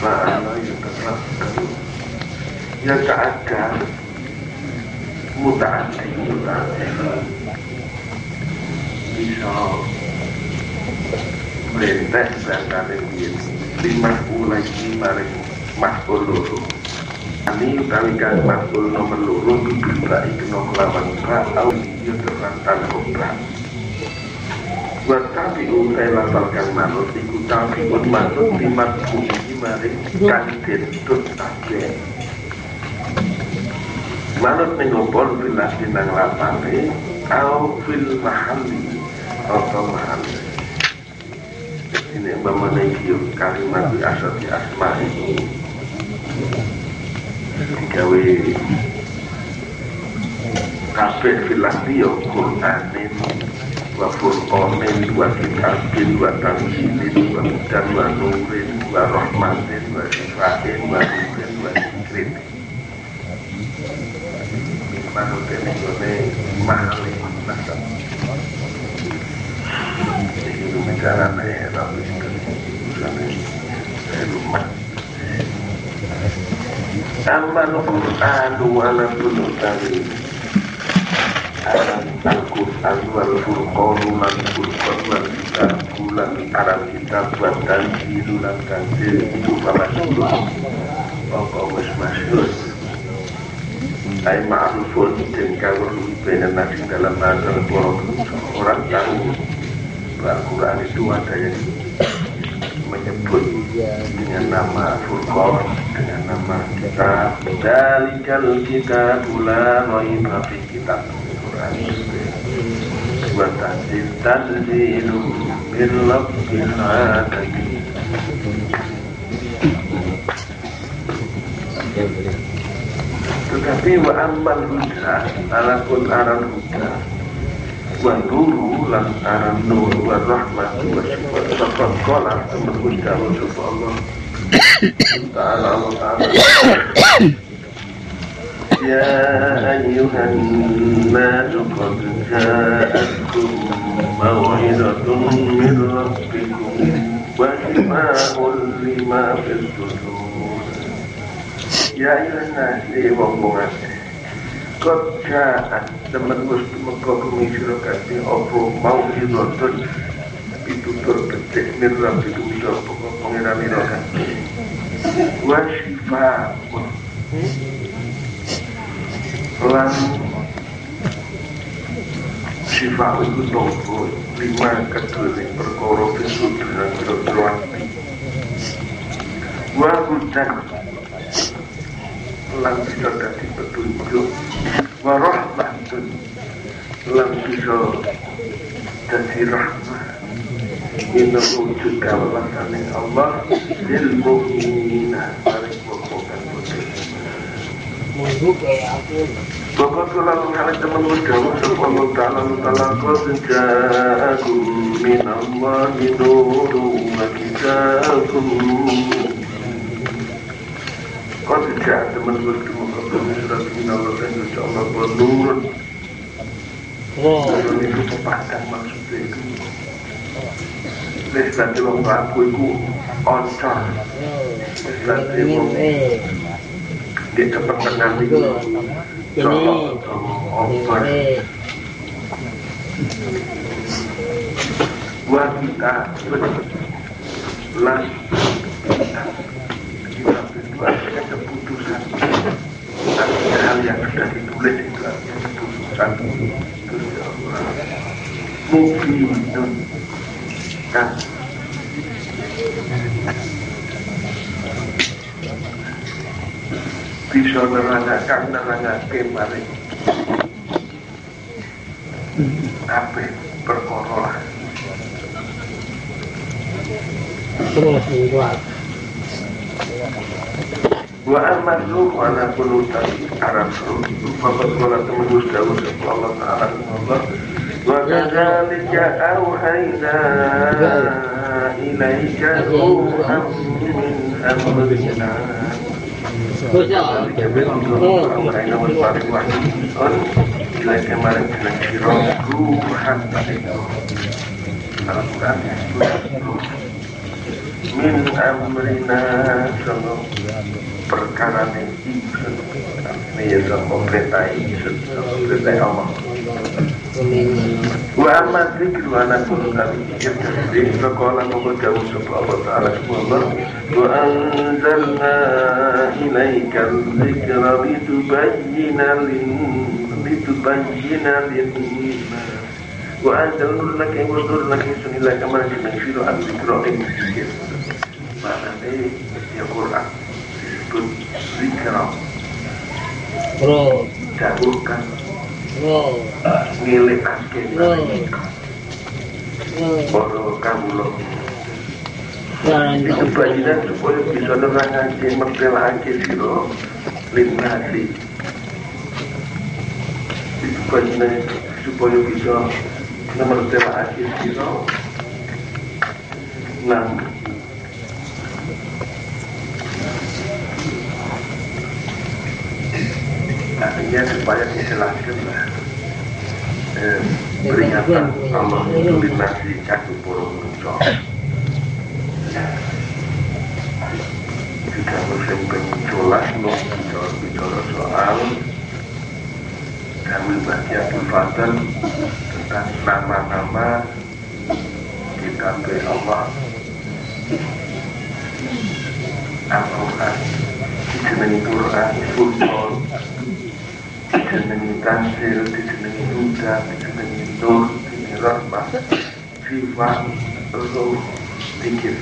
fa'ala yatafakkaru yata'akkar muta'addi bisa merintah bantane biyen lima ulai maring makul loro ani utawi kang makul nomor loro bisa ikno kelawan pra au yo terlantar obra buat tapi utai lasalkan manut iku tapi pun manut timat kuji maring kandir tut tabe manut mengompol bilas dinang lapane au fil mahalli atau mahalli ini memenuhi kalimat di asal di asma ini digawe kabeh filasi yo Qur'anin wa furqanin wa kitabin wa tanzilin wa hudan wa nurin wa rahmatin wa sifatin wa nurin wa zikrin manut ini mahali nasab itu bicara nih tapi rumah amal Qur'an wala tulutari Al-Quran wal furqan lan furqan wal kitab lan aral kitab wa tanzil lan tanzil itu masyhur pokok wis masyhur ay ma'rufun dan kawruh benar nasi dalam bahasa orang tahu Al-Quran itu ada yang menyebut dengan nama Furqan, dengan nama kitab dalikal kitab la raiba fi kitab Al-Quran wa tanzilu min rabbil alamin. Tetapi wa ammal huda alakul aral huda wa nuru lan aral nur wa rahmat wa sifat sifat kola teman huda wa sifat Allah ta'ala wa ta'ala ya ayyuhan nasu qad ja'atkum maw'idatun min rabbikum wa shifaa'un lima fis sudur. Ya ayuhan wong-wongan kod ja'at temen gusti mengko kumisiro kasih opo mau idotun pitutur ketik mirrab itu bisa pokok pengiran kan wa shifa'un lan shifa'un itu nopo lima ketulis perkara fisud dan keruan wa hudan lan bisa dadi petunjuk wa rahmatun lan bisa dadi rahmat inna wujud kawalasane Allah lil mu'minina maring wong-wongan mujud ya aku bapak selalu kali teman berjauh Allah ta'ala qad ja'akum minallahi nurun wa kitabun kau tidak teman bertemu kami sudah mengenal Allah insya Allah bernurun. Nurun itu sepadan maksudnya itu. Leslan di wong aku itu oncor. Leslan di wong dia cepat tenang itu. Colok ompor. Buat kita las ada keputusan ada hal yang sudah ditulis itu artinya keputusan mungkin kan bisa nerangkan maring apa perkara wa amal wa la qulutan arab bapak sekolah temus dawuh Allah taala Allah wa kadzalika auhayna ilaika ruhan min amrina ilaika maring ruhan Al-Quran min amrina sama perkara ini ya sama perintah Allah. Wa amat zikru anakun kami pikir dari sekolah membaca usaha Allah Ta'ala subhanallah. Wa anzalna ilaika zikra litubayyina lin-nas. Wa anzalna laka yang berdur lagi sunillah kamar jinafiro al-zikra yang pikir. Maknanya ya Quran disebut zikra. Jauhkan ngilik askir Boro kamulo itu bayinan supaya bisa nerangake mertelake siro linnasi itu bayinan supaya bisa mertelake siro nang artinya supaya dijelaskan peringatan Allah itu dinasi kaki burung muncul jika musim penyeculas bicara soal kami baca Al-Fatihah tentang nama-nama kitab Allah Al-Quran dijenengi Quran Sultan dijenengi Tanzil, dijenengi Huda, dijenengi Nur, dijenengi Rahmah, Sifat, Ruh, Dikir.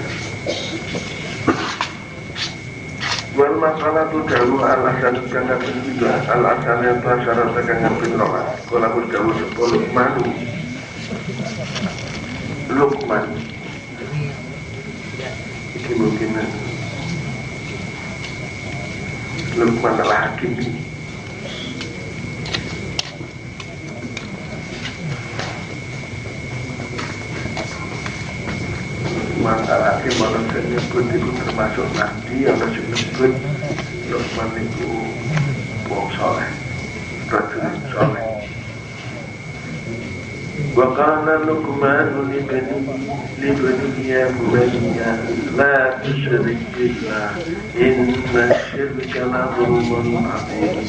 Wal masalah tu dahulu alasan kangen juga alasan yang telah syarat kangen pinroha. Kalau aku dahulu 10 manu, Luqman, ini mungkin Luqman adalah hakim ini. Masalah hakim malam menyebut itu termasuk nanti yang disebut Luqman itu wong soleh, rajulun soleh. Wa qala Luqman libnihi ya bunayya la tusyrik billah inna syirka la dhulmun 'adzim.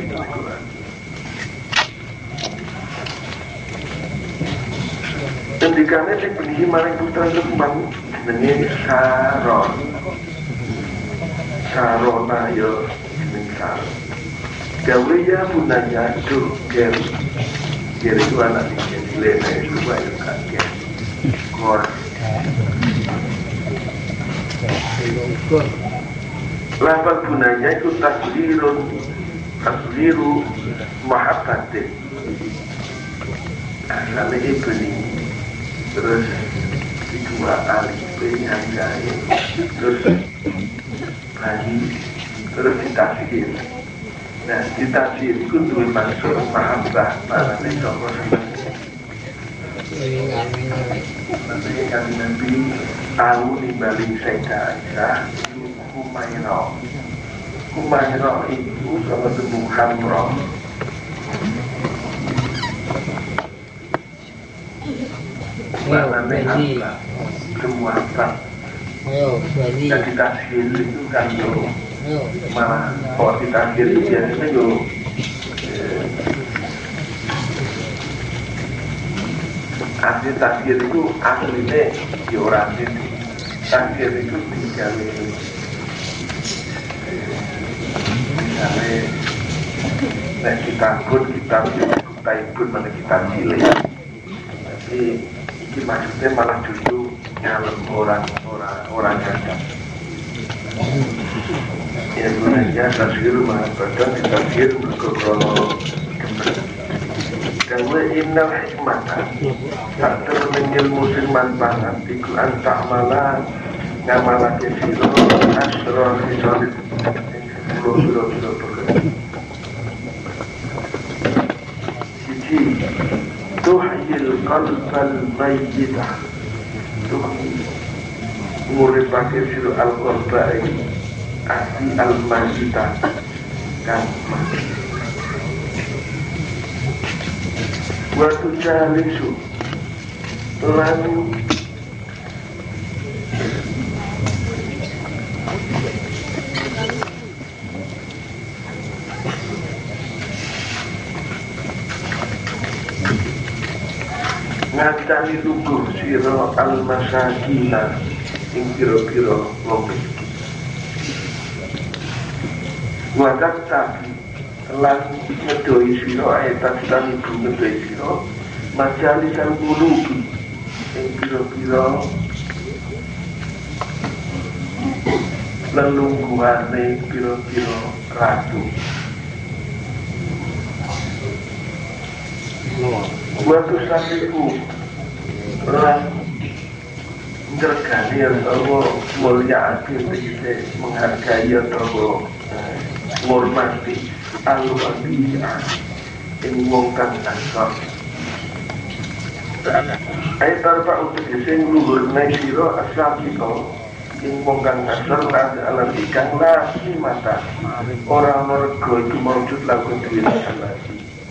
Kendikane dibenihi maring putra Luqman jenenge Sarona yo jeneng Sar. Gawe ya bunanya itu Ger itu anak cilik itu bae kakek. Kor. Lafal bunanya itu tasliru mahabbatin. Asalnya ibni terus dua alif yang jahit terus bagi terus ditafsir. Nah ditafsir itu dua maksud mahabbah maknanya contoh nanti kami Nabi tahu di balik Sayyidah Aisyah itu Humairah itu sama dengan Hamrah. Maknanya apa? Semua apa? Jadi tasghir itu kan yo malah kalau ditasghir itu biasanya yo asli tasghir itu aslinya yo orang itu tasghir itu misalnya kita pun mana kita cilik tapi ini maksudnya malah justru ngalem orang janda. Ya sebenarnya tasghir mahabbatan ditasghir berkrono dan wa innal hikmata tak termenil musliman banget iku antakmala ngamalake sira asra hisalit sira perkara siji tuhyil qalbal mayyitah nguripake sira al-qalba ati al-mayyitah kan waktu jalisu lalu Taksani luguh sira al-masakina ing pira-pira wong miskin. Wa taksani lan ngedoi sira ayat taksani ngedoi sira majalisan qulubi ing pira-pira lelungguhane pira-pira ratu. Waktu sakiku lan ngergani atau mulia hati menghargai atau menghormati al-wabiyah yang wongkan asal ayat tanpa untuk dising luhur naisiro asal-siko yang wongkan asal ada alam ikan lasi mata orang mergo itu mewujud lakukan dirikan lagi.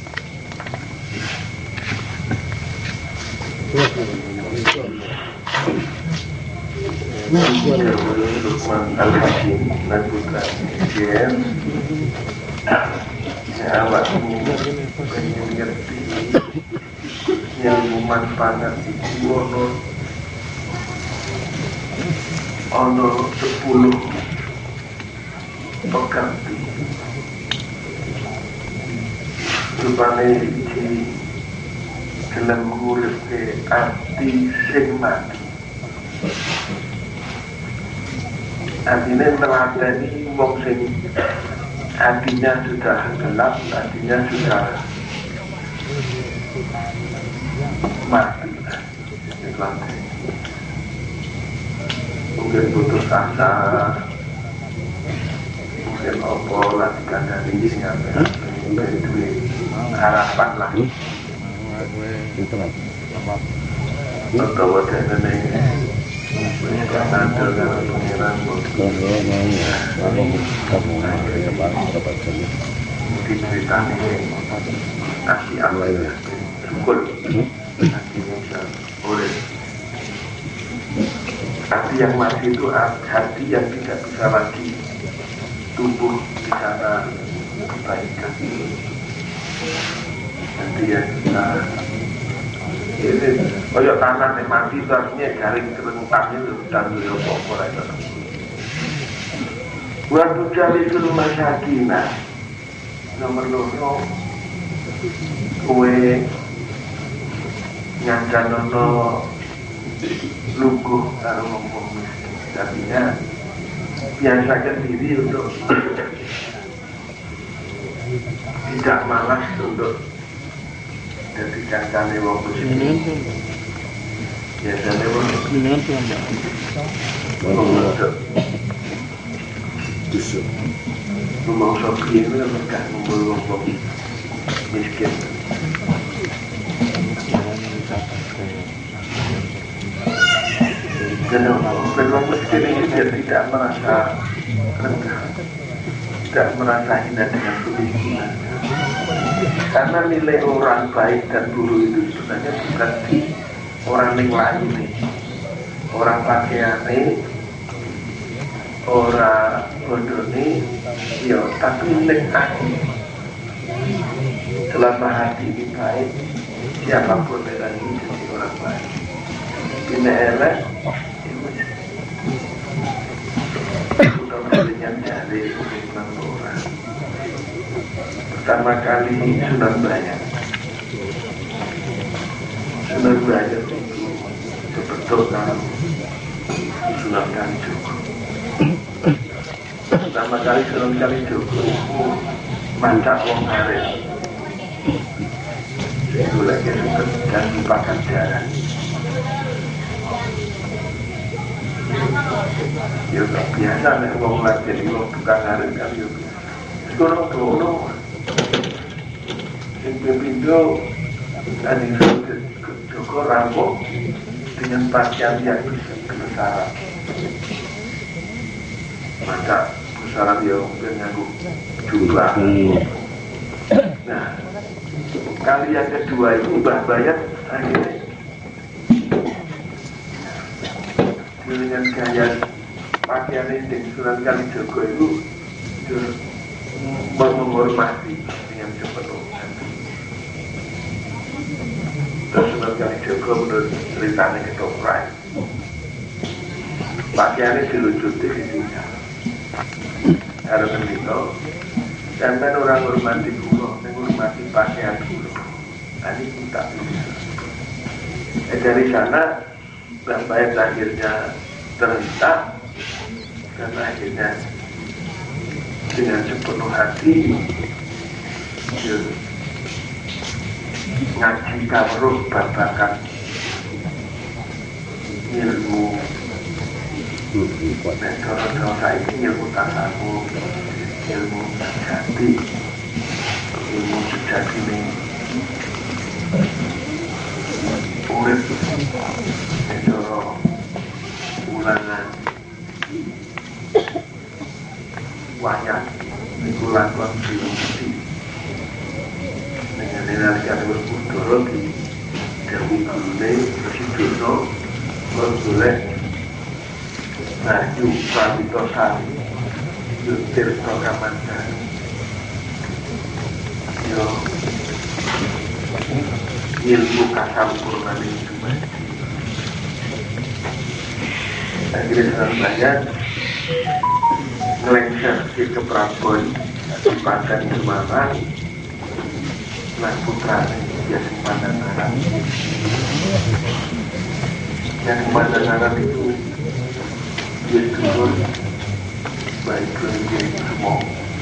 Lukman Al-Hakim dan putra Jen awakmu pengen ngerti yang memanfaatkan itu ono 10 pekerti rupane iki gelem nguripke ati sing mati. Artinya melatih wong sing hatinya sudah gelap, hatinya sudah mati. Mungkin putus asa, mungkin apa lagi kandang ini nyampe duit harapan lah. Atau wajahnya ini ada dengan pengiran mungkin cerita ini kasih Allah ya syukur boleh. Hati yang mati itu hati yang tidak bisa lagi tumbuh di sana kebaikan. Hati yang bisa ini koyok tanah yang mati itu artinya garing terengkangnya dan beliau pokok itu. Waktu cari ke rumah sakina nomor loro kue ngancanono luguh karo wong miskin. Artinya biasakan diri untuk tidak malas untuk jadi kancane wong miskin. Biasanya wong rumah sopi itu mereka ngumpul wong miskin. Dan orang miskin ini dia tidak merasa rendah, tidak merasa hina dengan kemiskinan. Karena nilai orang baik dan buruk itu sebenarnya bukan di orang yang lain nih, orang pakaiannya, orang bodoh nih, ya tapi nilai hati. Selama hati ini baik, siapapun yang ini jadi orang baik. Bila elek, sudah berlian dari urusan orang. Pertama kali Sunan Banyak. Sunan Banyak itu betul kalau Sunan Kalijogo. Pertama kali Sunan Kalijogo itu mancak wong arit. Itu lagi sudah dan lupakan darah. Ya biasa nek wong lagi di wong tukang arit kan yo biasa. Sekarang dulu yang berpindah dari Joko rampok dengan pakaian yang besar. Maka besar dia mungkin ngaku jumlah. Nah, kali yang kedua itu Mbah Bayat akhirnya dengan gaya pakaian ini Sunan Kalijogo itu menghormati dengan sepenuh hati. Terus Sunan Kalijaga menurut ceritanya ketoprak pakaiannya dilucuti di sini harus begitu sampai orang hormati kulo menghormati pakaian kulo ini kita bisa dari sana sampai akhirnya terhentak dan akhirnya dengan sepenuh hati ngaji kawruh babakan ilmu dan cara-cara saiki ilmu tasawuf ilmu sejati ini urip cara ulangan wayang iku lakon filmasi dengan nalika berbudoro di Dewi Gune Sidono golek Bayu Pramitosan Tirta Kamandhan yo ilmu kasampurnan itu akhirnya sangat banyak ngelengser si keprabon di Padang Semarang lan putrane dia simpanan Arab yang simpanan Arab itu dia turun baik ke semua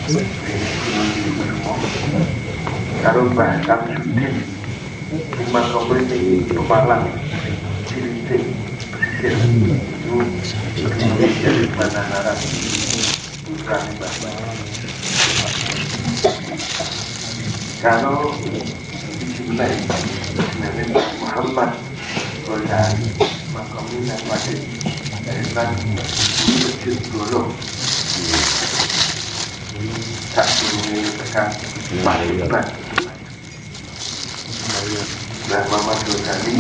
kalau bahasa Sudin cuma kompliti kepala cilinting pesisir itu berdiri dari simpanan Arab putrane Mbah. Kalau dimulai Nabi Muhammad Ghazali Makamina Wajib Enak Masjid Golong tak boleh tekan Mahibat dan Muhammad Ghazali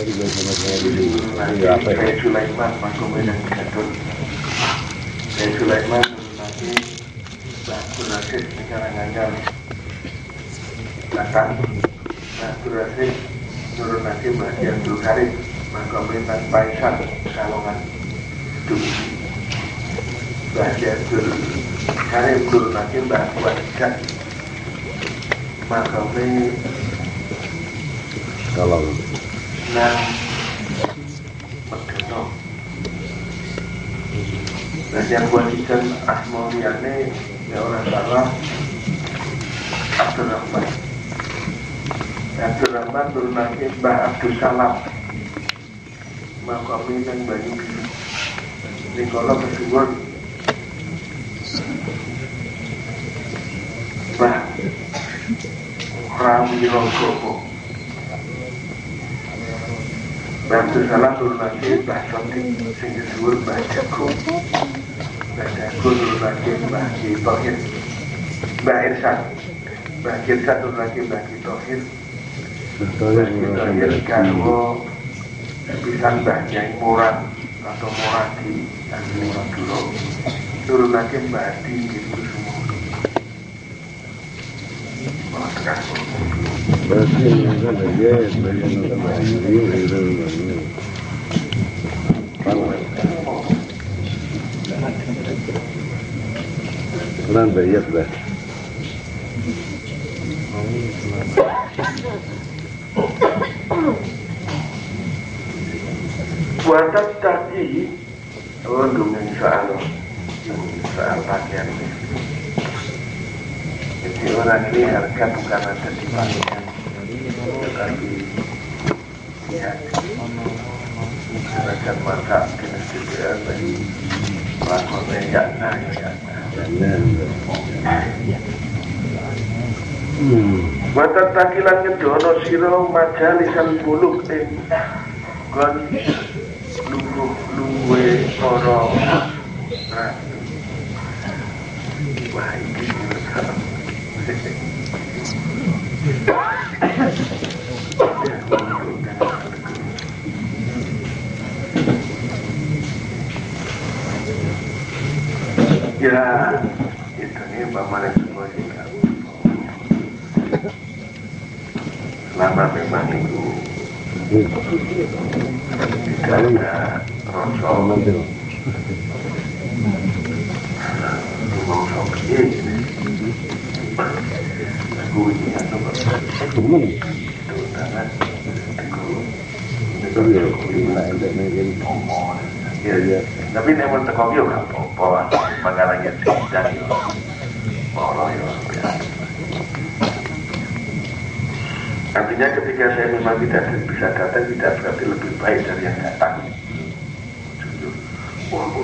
Saya Sulaiman Makamina Jadul Saya Sulaiman Nanti Bahasa Rasid Negara Nganggal datang naturasi Nurul Nasim Mahdi Abdul Karim Makamliman Paisan Kalongan Dumi Mahdi Abdul Karim Nurul Nasim Mahdi Wadikat Makamliman Kalongan Nan Medono dan yang Wadikat Asmoliane ya orang salah Abdul Rahman Abdul Rahman turunake Mbah Abdul Salam Makomi dan Banyu Biru Nikola bersyukur Mbah Rami Rogomo Mbah Abdul Salam turunake Mbah Sotik sing disebut Mbah Jago Mbah Jago turunake Mbah Tohir Mbah Irsan Mbah Irsan turunake Mbah Tohir Tohir Garwo pisan Mbah Nyai Murad atau Muradi asli dulu turunake Mbah Adi gitu semua malah sekarang berarti kan dia bagian Quran bayat lah buatan tadi ngomongin soal pakaian jadi orang ini harga bukan ada di pakaian tetapi ya seragam mata jenis juga dari lakonnya yakna buatan takilan ngedono siro majalisan buluk kon luwe ora wah iki ya itu nih pamannya semua juga selama memang itu Tidak ada rosok mau sopiye aku ini atau teman itu tangan aku ya tapi nek men teko yo ora apa-apa pangalangan sidang yo ora yo artinya ketika saya memang tidak bisa datang tidak berarti lebih baik dari yang datang walaupun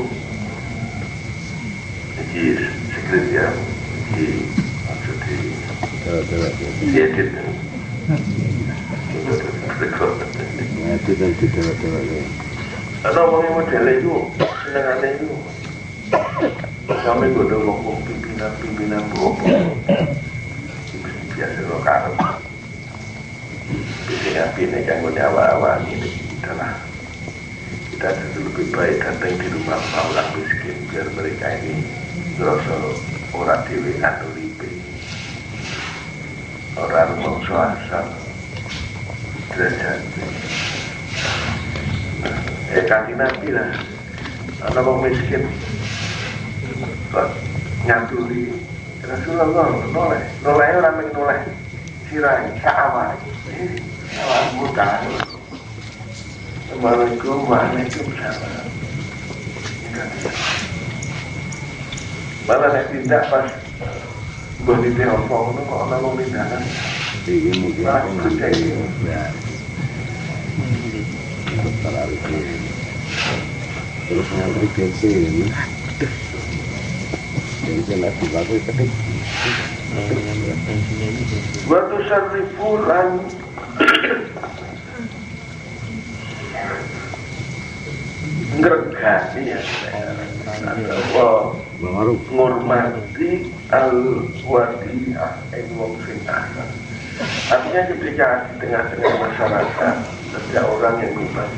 jadi secret ya di maksud di edit ada orang model itu senangannya itu sampai gue udah ngomong pimpinan biasa lo karep pimpinan yang gue nyawa ini adalah kita tentu lebih baik datang di rumah orang miskin biar mereka ini ngerasa orang dewi anu libe orang mongso asal derajat kanjeng Nabi lah ana wong miskin kok nyantuli Rasulullah noleh ora mung noleh sirai saawak awak muda Assalamualaikum waalaikumsalam malah nek tindak pas mbah ditelepon ngono kok ana wong tindakan iki mungkin ya terus ngantri bensin ini bensin lagi bagus ketik waktu sarrifulan ngregani ya ngurmati al-wadi'ah wong sing ahsan. Artinya ketika di tengah-tengah masyarakat setiap orang yang memang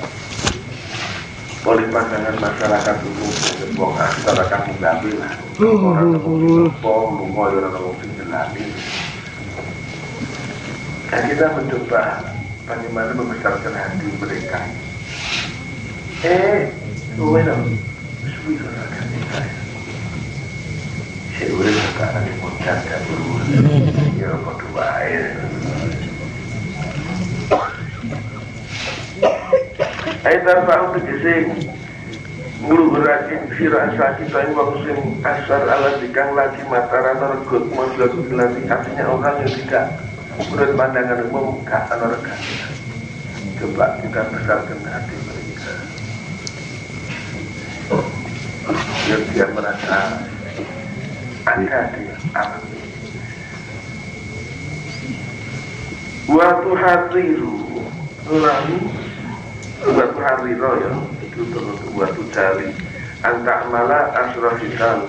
oleh pandangan masyarakat umum wong asal akan mengambil lah orang ngomong lungoy orang ngomong jelani. Nah kita mencoba bagaimana membesarkan hati mereka. Bueno, suwi kan saya. Saya udah sekarang di Moncada dulu. Ya kedua tarfa'u tegese ngluhuraken sira kita ing wong sing asar ala dikang lagi mataran regut maksud lagi artinya orang yang tidak menurut pandangan umum gak ana regane. Coba kita besarkan hati mereka. Biar dia merasa ada di alam ini. Waktu hariru lalu waktu hariru ya itu terus waktu cari antak malah asrafital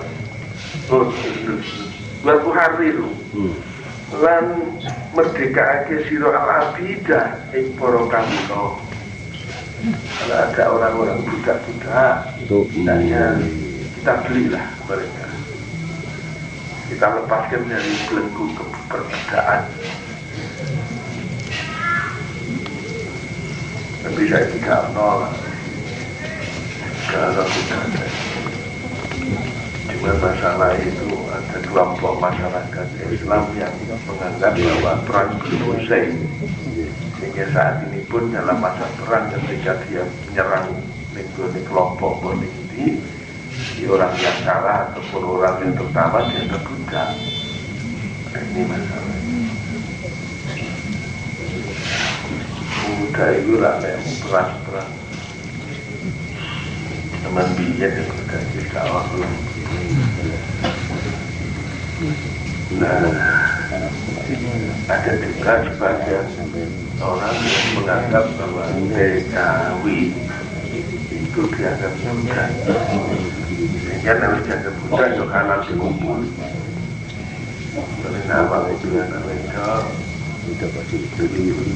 waktu hariru lan merdeka ake siro al-abidah ing poro kamu kau. Kalau ada orang-orang budak-budak hendaknya kita belilah mereka, kita lepaskan dari belenggu keperbudakan. Tapi saya tidak menolak kalau tidak ada. Cuma masalah itu ada kelompok masyarakat Islam yang menganggap bahwa perang selesai, sehingga saat ini pun dalam masa perang ketika dia menyerang kelompok ini orang yang kalah ataupun orang yang tertawa dia terbudak. Ini masalah. Muda itu lah yang perang teman biaya yang bergaji kawan. Nah, ada juga sebagian orang yang menganggap bahwa TKW itu dianggap budak, sehingga harus dianggap budak itu halal dikumpul. Dari nama itu yang mereka sudah pasti itu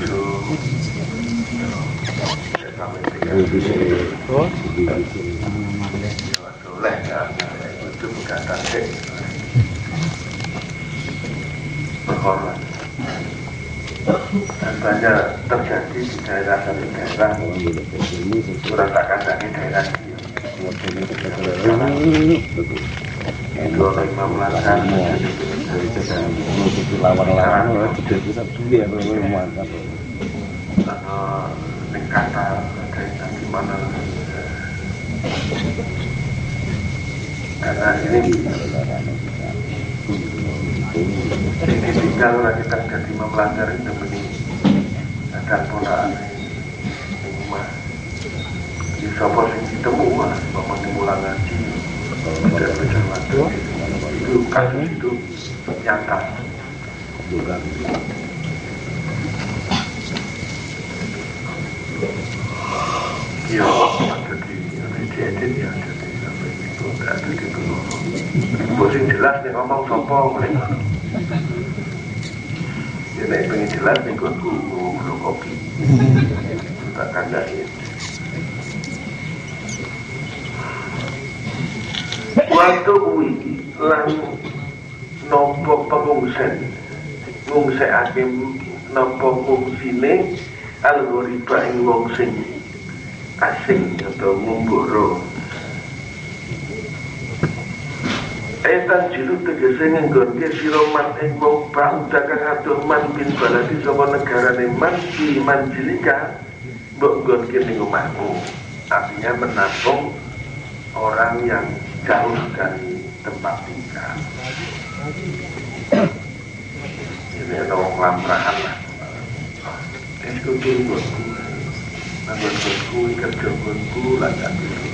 kami soleh ya, itu bukan tasik berkorban. dan banyak terjadi di daerah satu daerah merasakan dari daerah itu oleh Imam Lasan Nekata di mana karena ini tinggal lagi terjadi mempelajari demi dan pola rumah di sopo sing ditemu mas mulai ngaji dan macam-macam itu kasus itu nyata juga ya ada di edit ya ada di posisi jelas nih ngomong sopo mereka ya nek pengen jelas nih gue belum kopi kita kandahin waktu wiki lan nopo pengungsen hakim nopo fungsine algoriba ing wong sing asing atau ngumboro etan jilu tegese ngenggonke siroman ing wong bangsa kang adoh man bin baladi saka negarane man di manjilika mbok nggonke ning omahmu artinya menampung orang yang jauh dari tempat tinggal ini ada orang lamprahan lah eskutur buatku buatku kerja buatku lancar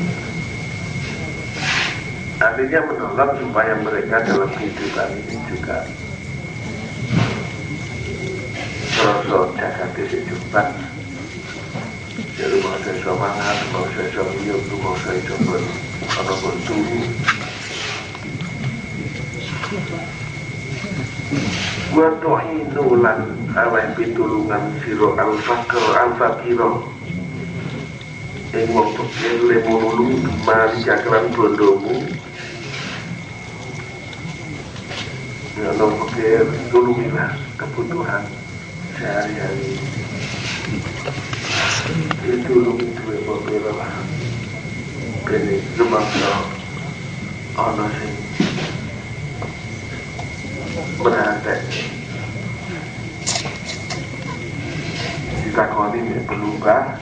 artinya menolong supaya mereka dalam kehidupan ini juga terus jaga diri cepat jadi mau saya semangat, mau saya hidup, mau saya coba kalau bertemu gua to'inu lan awai pitulungan siro al-fakiro yang waktu lemulung mari cakran bondomu ya Allah pakai tolongilah kebutuhan sehari-hari itu lebih dua beberapa beli semangka ono sing berada ditakoni berubah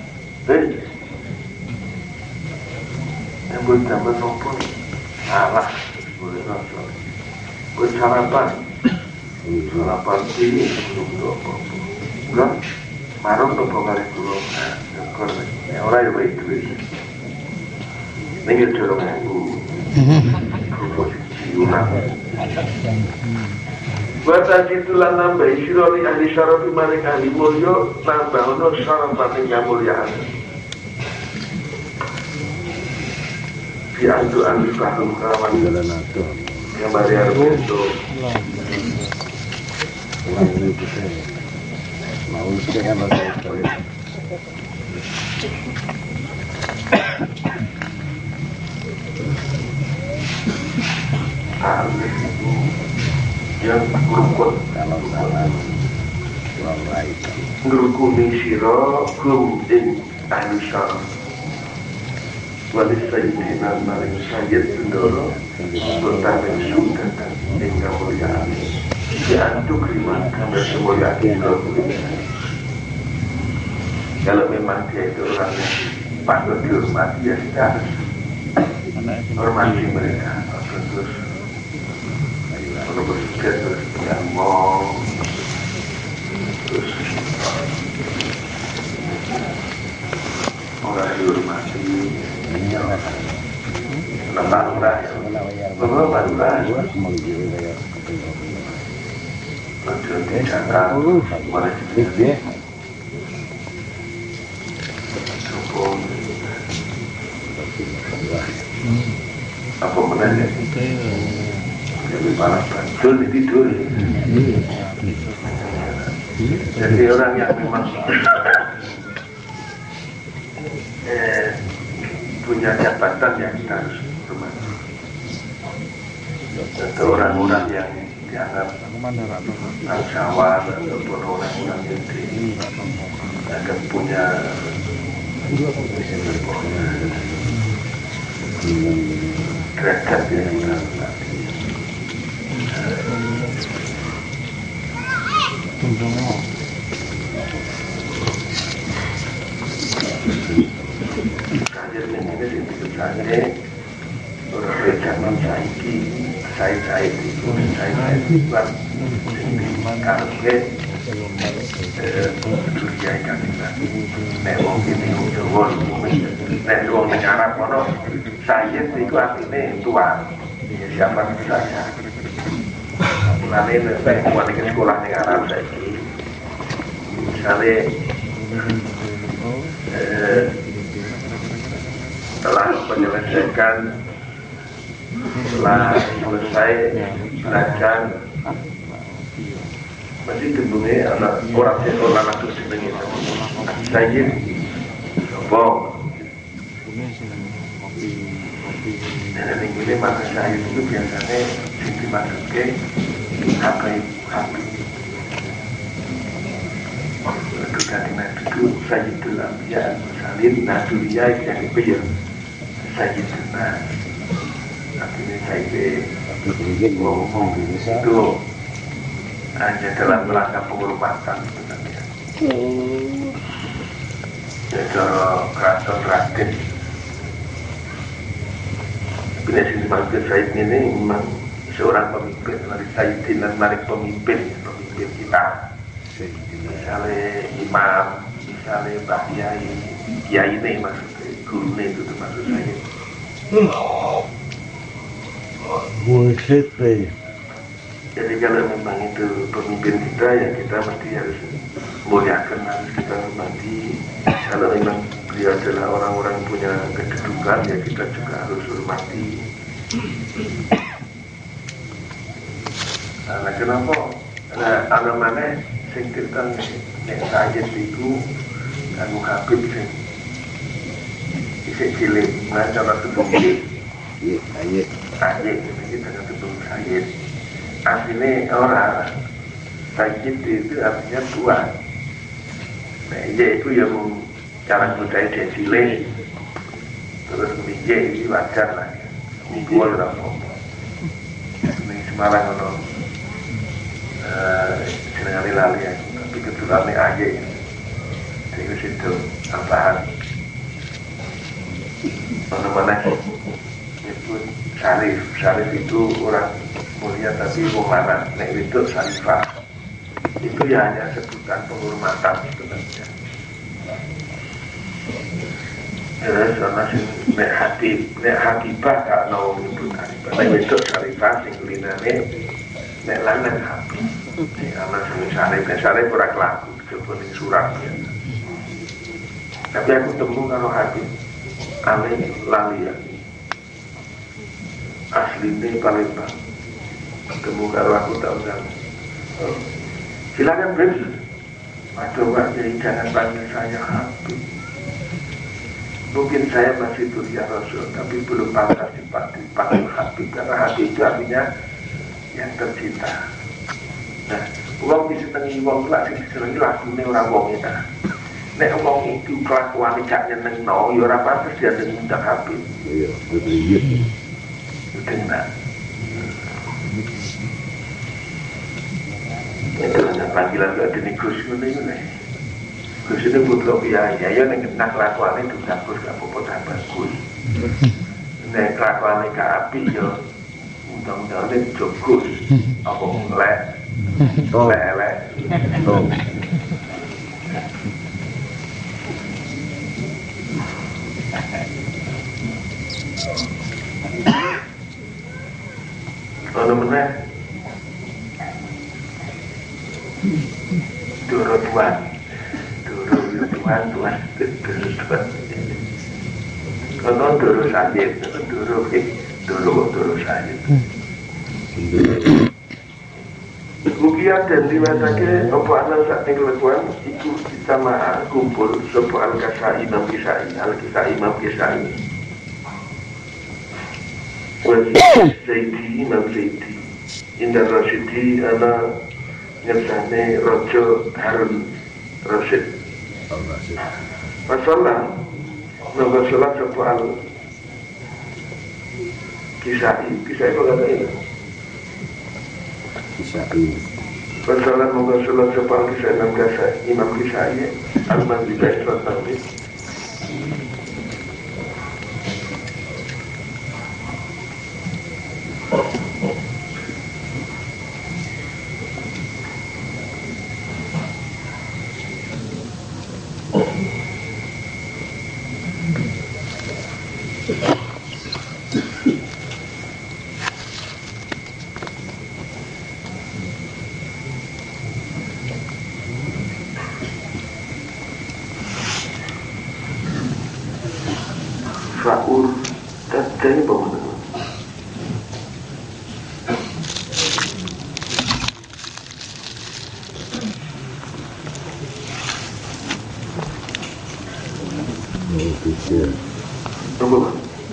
yang buat zaman nopo salah boleh rasa buat sarapan ini belum apa enggak marung nopo kali dulu orang yang baik itu ini dorong aku proposisi ulang buat tadi itulah nambah isyroli ahli syarafi maring ahli mulyo nambah ono syarafatin kemuliaan diantu ahli kahum kawan yang bari harus itu mau sekian lagi yang berukut kalau salah kurang baik ngerukuni siro kum ing ahli syaraf walis sayyidina maring sayyid bendoro bertahan sungkatan ing kemuliaan diantuk riman kamar semulia kita kalau memang dia itu orang yang patut dihormati ya kita harus hormati mereka terus kalau bersikap terus ngomong terus orang dihormati barulah lanjut dijaga mulai sedikit apa menanya lebih parah betul tidur jadi orang yang memang punya jabatan yang kita harus hormati atau orang-orang yang dianggap bangsawan ataupun orang-orang yang akan punya derajat yang ini orang zaman saiki saya itu buat karena dunia kan nek wong ini Jawa nek wong negara kono saya itu artinya tua siapa saya mulane nek wong ke sekolah ning Arab saiki misalnya setelah menyelesaikan setelah selesai belajar masih gedungnya anak orang itu sebenarnya saya sombong dan ini masa saya itu biasanya sisi masuknya Habib itu dari Nabi itu Sayyidul Anbiya Al-Mursalin Naduliya yang itu ya Sayyiduna artinya Sayyid ngomong itu hanya dalam rangka penghormatan sebenarnya. Ya cara keraton Raden. Bila sini maksud Said ini memang seorang pemimpin, dari Sayyidin dan dari pemimpin kita. Misalnya imam, misalnya Mbah Kiai ini maksudnya guru itu termasuk saya. Jadi kalau memang itu pemimpin kita ya kita mesti harus muliakan, harus kita hormati. Kalau memang dia adalah orang-orang yang punya kedudukan ya kita juga harus hormati. Nah kenapa? Ada mana sing kita nek saja itu kanggo Habib sing isih cilik ngacara tubuh. Iya, kita kan tubuh saya. Artinya orang Sayyid itu artinya tua. Nah iya itu ya cara budaya dia cilik. Terus iya itu wajar lah ya. Mingguan lah ini Semarang ada senengan lali ya. Tapi keturunan aja jadi situ tambahan mana-mana itu Syarif itu orang mulia tapi mana nek itu Syarifah itu ya hanya sebutan penghormatan sebenarnya. Sama sing nek Habibah gak mau menyebut Habibah nek itu Syarifah sing linane nek lanang Habib sing ana sing Syarif ora kelaku coba ning surat ya. Tapi aku temu karo Habib ale lali ya aslinya Palembang ketemu karo aku tak undang silakan Beb aduh Pak jadi jangan panggil saya Habib mungkin saya masih tulia Rasul tapi belum pantas dipanggil Habib karena Habib itu artinya yang tercinta. Nah uang disenangi uang lah sih disenangi lagunya orang uang itu nek uang itu kelakuan cak nyeneng no ya ora pantes dia undang Habib iya betul kena itu hanya panggilan gak ada negus ini Gus ini butuh ya yang kena kelakuan itu bagus gak apa-apa bagus nek kelakuan gak api ya undang-undang ini jogus apa ngelek elek kalau meneh Tuhan kalau dulu sakit dulu sakit Mugia dan diwasake apa anak saat kelakuan itu kita maha kumpul sebuah al-kasai Imam Kisai Zaidi Imam Zaidi Indra Rasyidi ana ngersane Raja Harun Rasyid. Masalah nomor sholat soal kisai kok kata ini. Kisai. Masalah nomor sholat soal kisai enam kisai Imam Kisai Al-Manzilai sholat nanti. Faur tadjani bagaimana? Tunggu.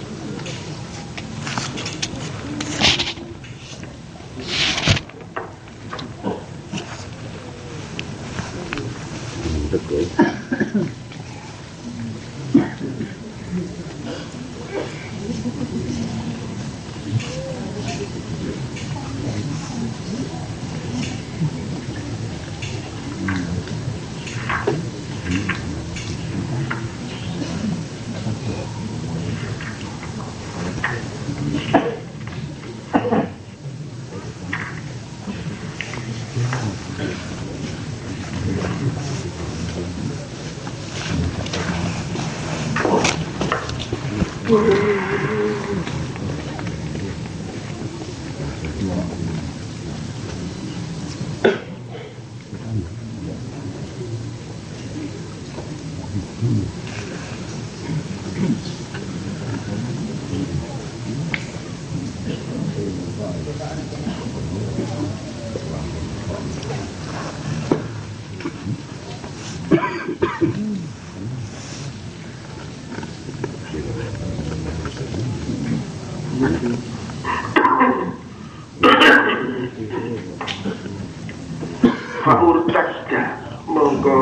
Faur tasda monggo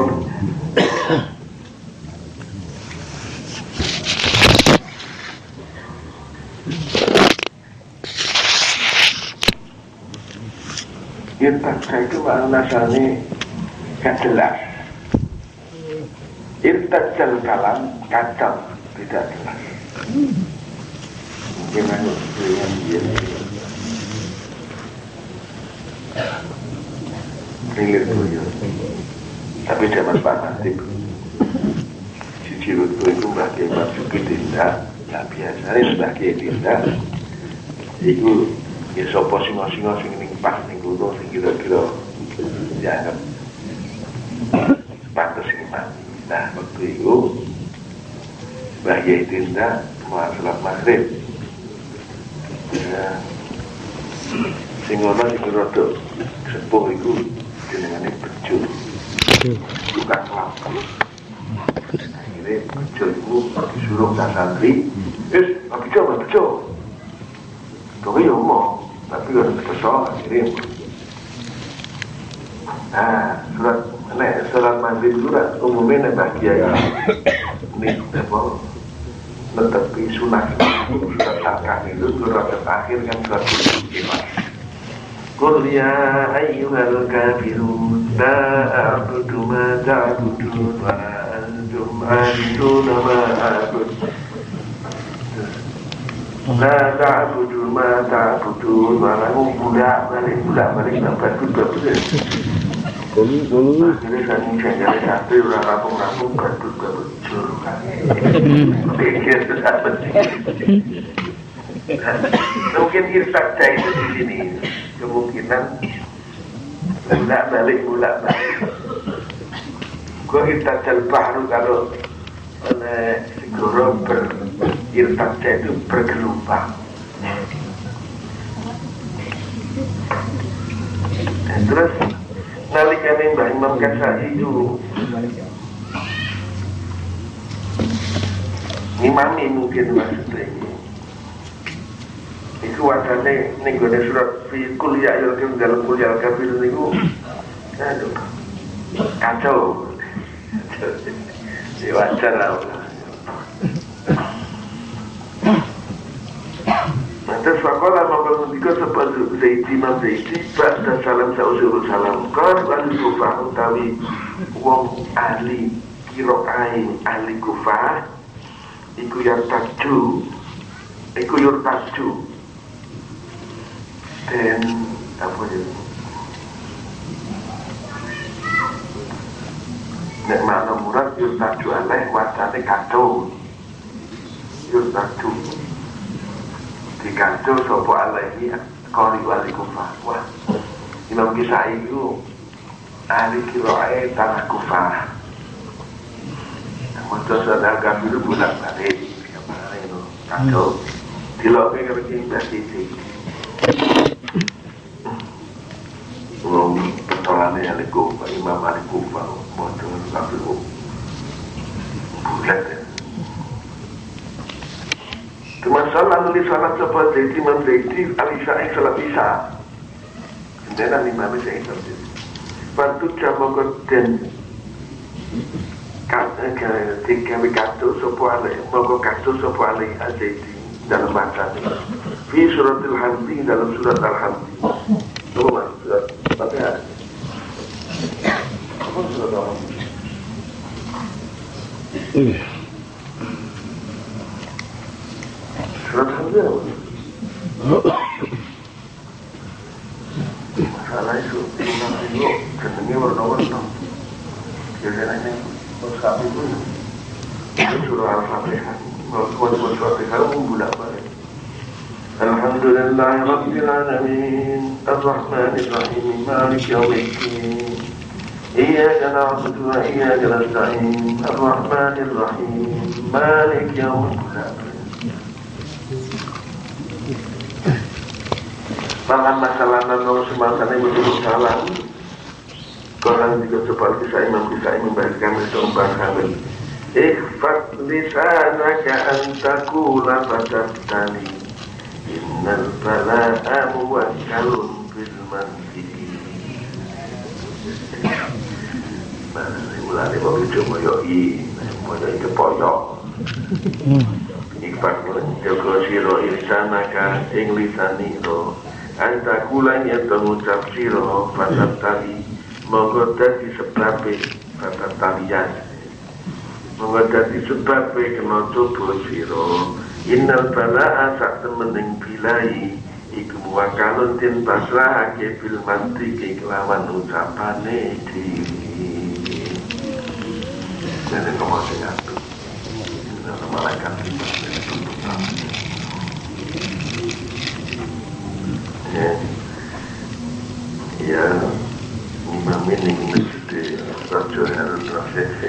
irtasda itu maknanya gak jelas. Irtasdal kalam kacau tidak jelas. Mungkin aku dengan dia rilir tuh, tapi zaman Pak Nasib si Cirutu itu sebagai masuki tindak, ya biasanya sebagai tindak itu ya sopo singo-singo sing ning pas ning gunung sing kira-kira dianggap pantes iman. Nah waktu itu sebagai tindak mau sholat maghrib ya sing ono sing rada sepuh itu jenengane bejo bukan kelapa. Akhirnya bejo itu disuruh ke santri bejo tapi ya mau tapi harus kesal akhirnya. Nah surat maghrib surat umumnya bahagia ini apa netepi sunah surat al-kahfi itu surat terakhir kan surat al-kahfi. Qul ya ayyuhal kafirun la a'budu ma ta'budun wa antum 'abiduna ma a'budu la ta'budu ma ta'budun wa lahum balik bagus. Akhirnya kami jangan satu orang rampung badut juru kan. Pikir sudah penting. Mungkin irsadja itu di sini kemungkinan bolak balik. Kau irsadjal bahru kalau oleh segoro irsadja itu bergelombang. Dan terus nalikane Mbah Imam Ghazali itu ngimami mungkin maksudnya itu wacane ning gone surat fi kuliah ya dalam kuliah kafir niku aduh kacau wajar lah. Terus fakola mengkondika seperti Zaidi Imam Zaidi ba'da salam sausur salam kor lalu kufah utawi wong ahli kiro'ai ahli kufah iku yartaju dan apa ya nek makna murad yartaju alaih wacane kacau yartaju dikacau sopo alaihi kori wali kufah. Wah, Imam Kisai itu ahli kiro'ai tanah kufah. Maksud saudara kami itu budak balik itu kacau diloknya kerja mbak Siti pertolongannya ahli kufah Imam ahli kufah bodoh kami itu budak ya. Masalah nulis salat seperti Imam Zaidi al-Isya'i salat Isya dan Imam Zaidi bantu jamak dan tiga kartu sopuale moga kartu sopuale al-Zaidi dalam bahasa ini fi suratul Hamdi dalam surat al-Hamdi apa maksud surat Fatihah apa surat al-Hamdi surat Hamzah masalah itu surat itu jenenge warna-warna biasanya mushaf itu surah Al-Fatihah surat Al-Fatihah bolak-balik Alhamdulillah Rabbil Alamin Ar-Rahmanir Rahim Malik Yawmiddin Iyyaka na'budu wa iyyaka nasta'in Ar-Rahmanir Rahim Malik Yawmiddin Malam masalah nano semangatnya betul salam. Korang juga sebab kisah imam baik kami sombang kami. Ikhfat lisanaka antakula fatabtali. Innal bala'a muwakkalun bil manzili. Mulai bagi cuma yoi kepoyok. Ikhfat menjaga siro lisanaka ing lisani ro. Anta kulanya pengucap siro pasal tali menggoda di sebabnya pasal talian menggoda di sebabnya kena tubuh siro innal bala'a sak temening bilai iku muwakalun tin pasrah ke bil mantik kelawan ucapane diri jadi ngomong satu nama malaikat ya imam ini mesti raja harus raja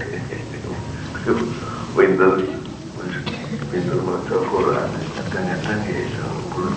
winter macam Quran kadang-kadang ya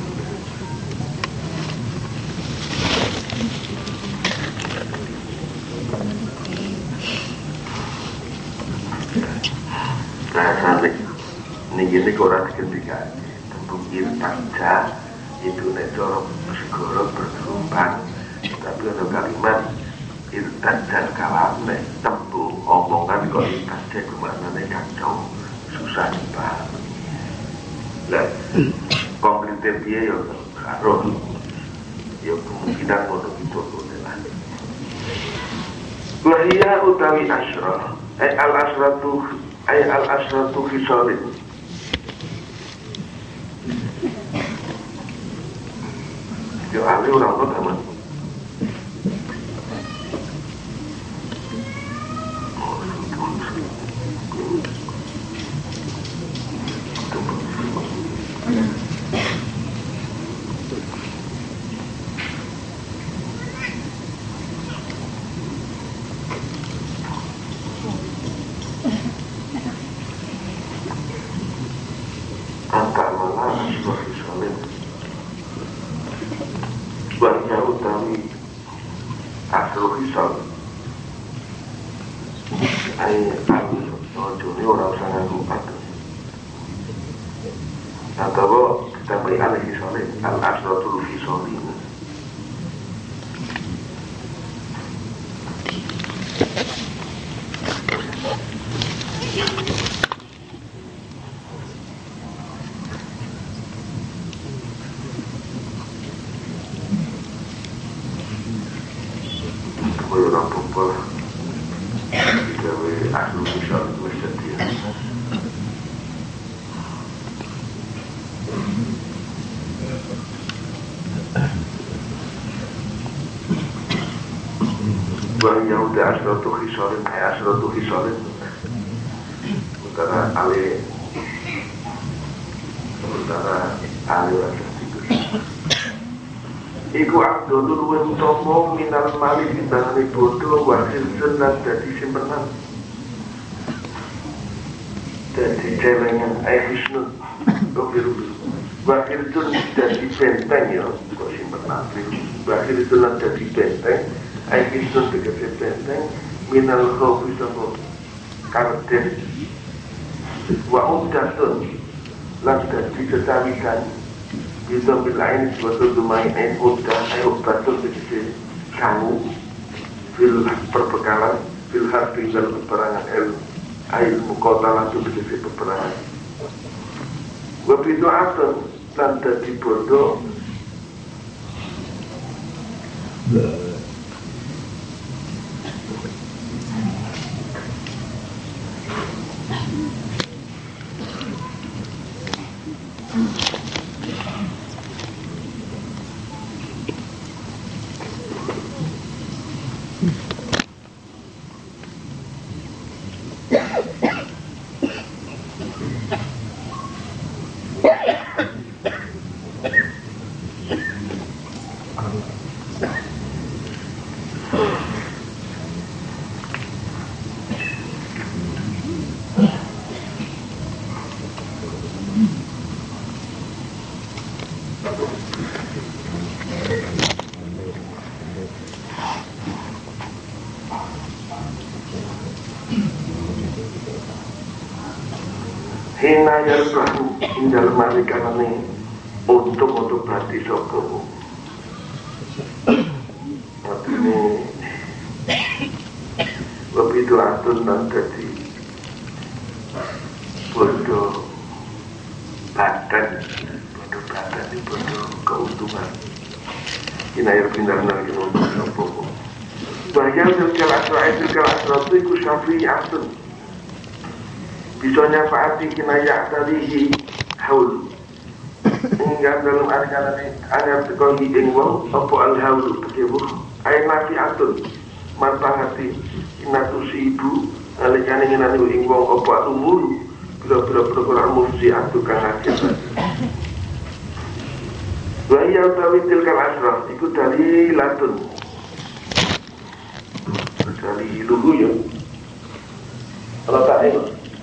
nah sampai ini Quran ketika tembukir panca itu necor segoro bergelombang tapi ada kalimat irtad dan kalam tembung omongan kok irtad kemana kacau susah dipahami lah konkretnya dia ya karo ya kemungkinan untuk itu lah wahia utawi asyrah al-asyratu khisalin yo ahli orang utama angka malah asyrah khisalin banyak utami asal hisab ini orang sangat lupa atau kita beri alih hisalin Al-Asratul Fisolin. Orang popol digawe Asrul Fisolin wis dadi. Bang Yahuda Asratu Khisolin, Asratu Khisolin Sementara Ali Iku Abdulul Wentomo minal mali bintangani bodoh wasil senat jadi simpenan jadi celengan Aihisnun Rubi-rubi wakil itu jadi benteng ya kok simpenan wakil itu jadi benteng Aihisnun tegesi benteng minal khofi sama karden wa umdatun lan jadi kecawikan bisa bilain suatu lumayan udah ayo batul tegesi kamu fil perbekalan fil harfi dalam peperangan ilmu kota langsung tegesi peperangan wabidu atun lan jadi bodoh Hina yarbahu indal malikanani untuk berarti sokomu maksudnya begitu atun dan jadi bodoh badan ini bodoh keuntungan hina yarbahu lagi untuk sokomu bahaya silkal asra itu iku syafi'i atun bisa nyafaati kinaya talihi haul hingga dalam artian ini anyar tekoni ing wong apa al-haulu tekebuh air nafi'atun mantangati inatusi ibu alikani nginani ing wong apa umur bila-bila mufsi'atu kang hasil wa iya utawi tilkal asraf iku dari latun dari lugu ya kalau tak ini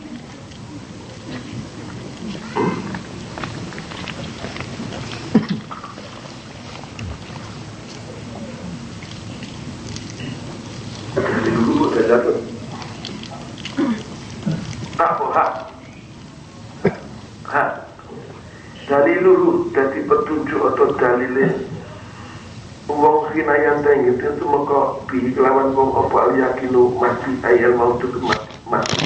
daliluhu dari petunjuk atau dalile wong hinayan teng itu maka bi kelawan wong apa aliyakinu mati ayal mautu mati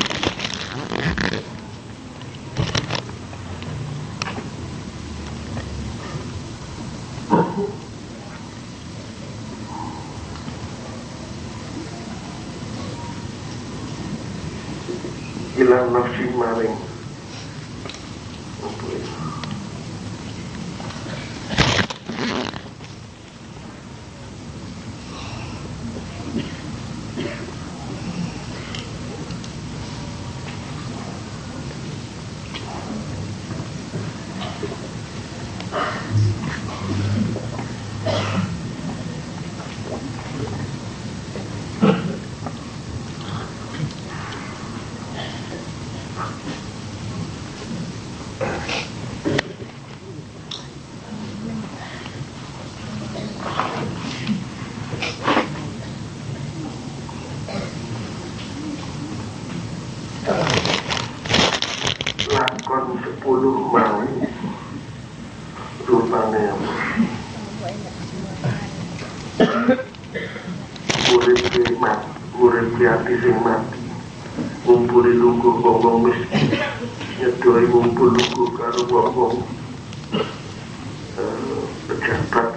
ilang nafsi maring lakon 10 mau rupanya urip ati sing mati ngumpuli lungguh wong miskin nyedoi ngumpul lungguh karo wong pejabat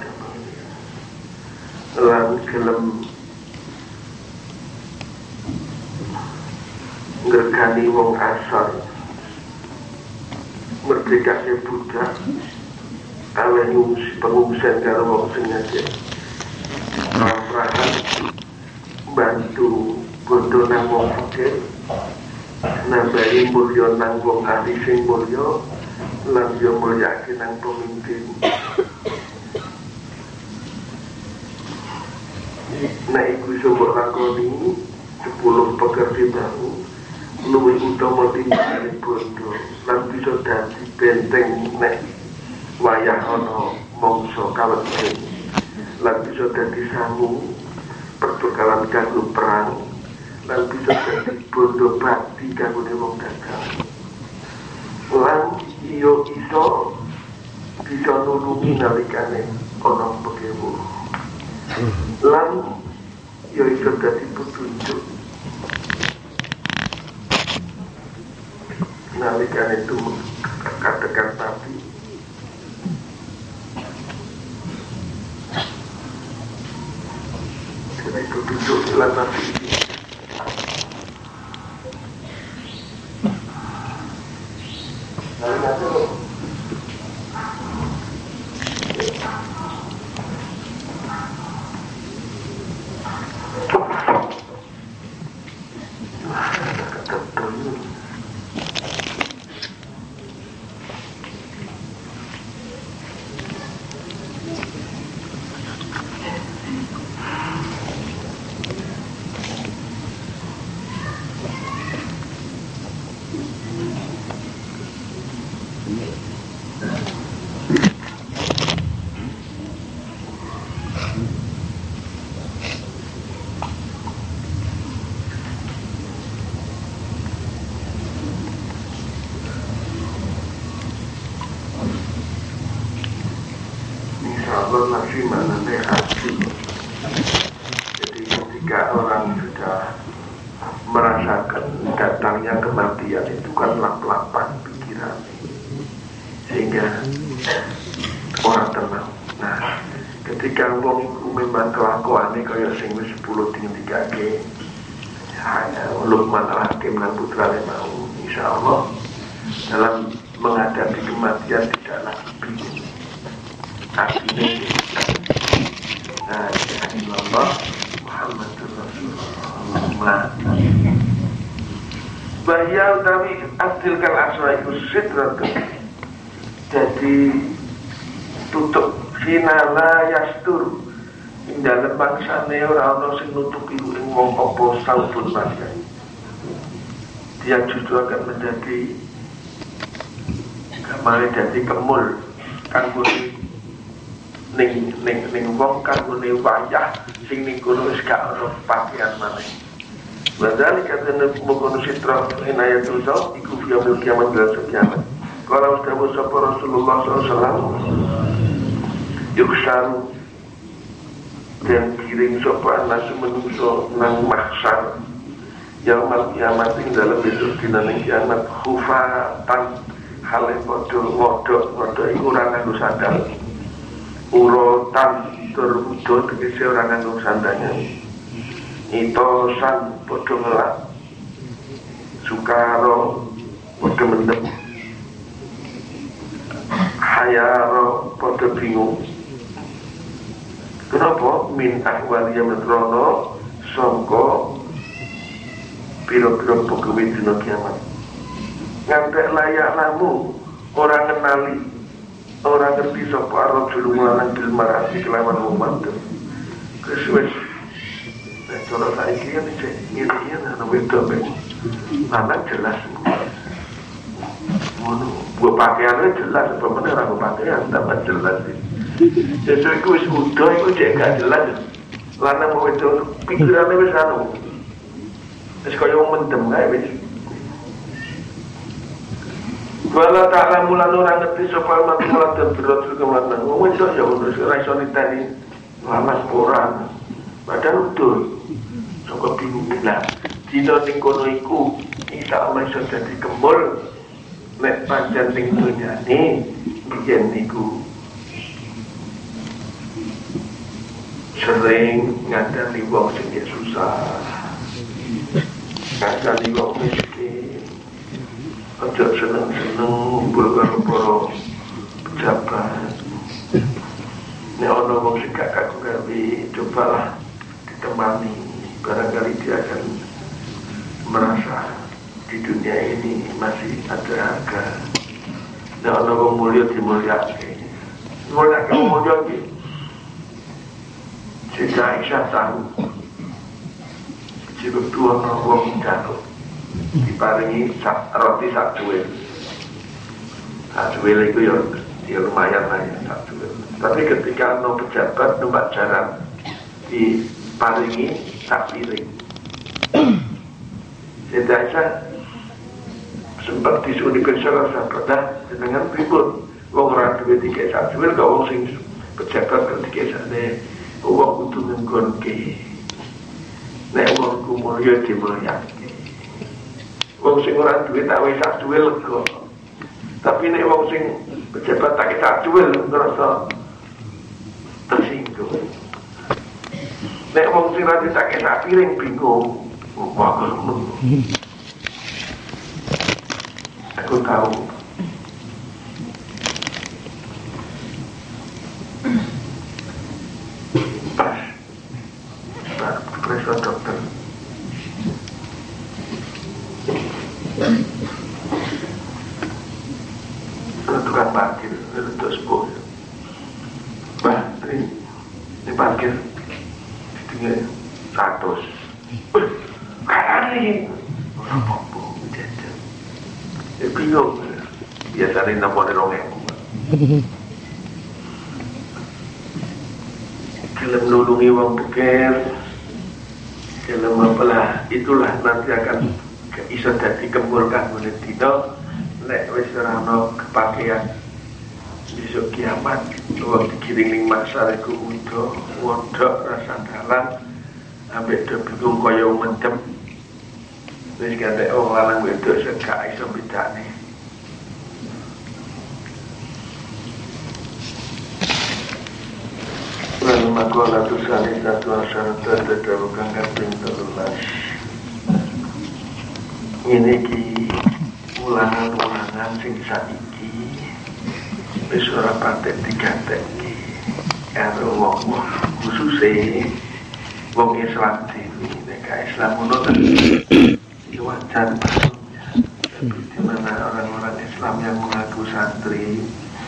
lan gelem ngergani wong asal merdekane budak aweh pengungsian karo wong sing ngajak perang bantu bondo nang wong fakir nambahi mulya nang wong ahli sing mulya lan yo mulyake nang pemimpin. Nah iku iso mbok lakoni 10 pekerti baru luwih utama tinimbang bondo lan bisa dadi benteng nek wayah ana mangsa kawedhen lan bisa dadi sangu perbekalan kanggo perang lan bisa dadi bondo bakti kanggo wong dagang lan iyo iso bisa nulungi nalikane ana pekewu lan yo iso dadi petunjuk nalikane itu katakan tapi jadi petunjuk lan nabi masih maknanya asli. Jadi ketika orang sudah merasakan datangnya kematian itu kan lap-lapan pikiran sehingga orang tenang. Nah ketika wong iku memang kelakuane kaya sing wis 10 dingin-dingake Luqman Al-Hakim lan putrane mau insyaallah dalam menghadapi kematian tidaklah bingung. Artinya Allah Muhammadur Rasulullah bahaya utawi astilkan aswaiku sidratun jadi tutup finala yastur ing dalem bangsane ora ana sing nutupi ing wong apa saubun manjai dia justru akan menjadi kembali jadi kemul kanggo ning wong kanggone wayah sing ning kono wis gak ono pakaian maneh. Wadali katene mungkon sitra inayatul zaw iku fiamul kiamat dan kiamat. Kalau ustaz sapa Rasulullah SAW yuksaru dan kiring sapa nasu menungso nang mahsyar yaumul kiamat ing dalem besok dina ning kiamat khufatan hale padha ngodhok iku ora nganggo sandal. Urotan terwujud tegese orang nganggo sandalnya itosan podo ngelak sukaro podo mendem hayaro podo bingung kenapa min ahwaliya metrono songko piro-piro pegawai dina kiamat ngantek layak lamu orang kenali orang ngerti sapa arep julu lan bil marati kelawan umat kesuwes nek cara saiki kan iki ana wedok ben anak jelas ngono buat pakaiannya jelas apa bener aku pakaian tambah jelas sesuk iku wis udah iku cek gak jelas lanang wedok pikirane wis anu wis kaya wong mendem kae wis Wala ta'ala mulan orang ngerti sopal mati mulan dan berotul kemana. Ngomong itu ya untuk rasionalitas tadi lamas orang. Padahal betul. Soko bingung lah. Dino ning kono iku insya Allah iso dadi kembul. Nek pancen ning dunyane biyen niku sering ngandani wong sing susah. Ngandani wong miskin. Aja seneng-seneng ngumpul karo para pejabat. Nek ana wong sing gak kaku gawe, cobalah ditemani. Barangkali dia akan merasa di dunia ini masih ada harga. Nek ana wong mulya dimulyake. Mulyake wong mulya iki. Sejak Aisyah tahu. Jika dua ana wong jatuh diparingi roti sak cuwil. Sak cuwil itu ya lumayan lah ya sak cuwil. Tapi ketika no pejabat numpak jalan diparingi sak piring. Sedaya sempat disuni pensiun sahabat dah dengan pripun wong ora duwe tiket sak cuwil kok wong sing pejabat kok tiket sakne wong kudu nggonke. Nek wong ku mulya dimulyake. Wong sing ora duwe tak wis sak duwe lega. Tapi nek wong sing pejabat tak sak duwe ngerasa tersinggung. Nek wong sing ora tak sak piring bingung. Wah, aku tahu. Pas periksa dokter. Tukang parkir itu sebuah. Bah, ini parkir tinggal 100. Kanan ini orang apa jajan. Ya bingung. Biasanya nomornya rongeng. Film nulungi wong beker. Film apalah itulah nanti akan iso dadi kembulkan menit dino. Nek wis ora ana kepakean besok kiamat wong digiring ning masar iku udo wondok rasa dalan ambek do bingung kaya mendem wis gak wong lanang wedok sing gak iso bedane. Lalu makola tu salih satu asyarata tadabukan kaping 13. Ini ki ulangan-ulangan sing saiki wis ora patek digateki karo wong-wong khususe wong Islam dhewe. Nek Islam ngono kan wajar maksudnya. Tapi di mana orang-orang Islam yang mengaku santri